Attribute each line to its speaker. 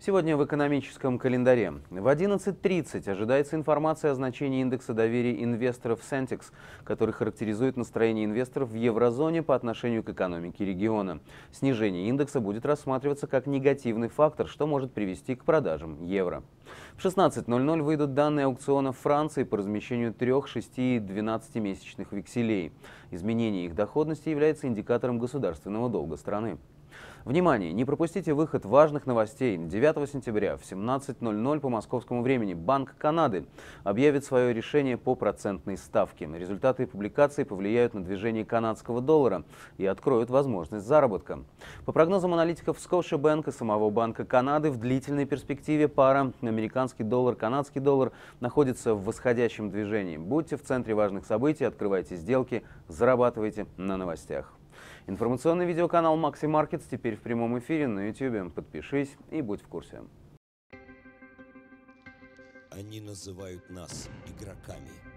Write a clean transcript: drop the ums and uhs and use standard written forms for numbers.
Speaker 1: Сегодня в экономическом календаре. В 11:30 ожидается информация о значении индекса доверия инвесторов Sentix, который характеризует настроение инвесторов в еврозоне по отношению к экономике региона. Снижение индекса будет рассматриваться как негативный фактор, что может привести к продажам евро. В 16:00 выйдут данные аукциона в Франции по размещению 3, 6 и 12-месячных векселей. Изменение их доходности является индикатором государственного долга страны. Внимание! Не пропустите выход важных новостей. 9 сентября в 17:00 по московскому времени Банк Канады объявит свое решение по процентной ставке. Результаты публикации повлияют на движение канадского доллара и откроют возможность заработка. По прогнозам аналитиков Scotiabank и самого Банка Канады, в длительной перспективе пара американский доллар-канадский доллар находится в восходящем движении. Будьте в центре важных событий, открывайте сделки, зарабатывайте на новостях. Информационный видеоканал Maxi Markets теперь в прямом эфире на YouTube. Подпишись и будь в курсе.
Speaker 2: Они называют нас игроками.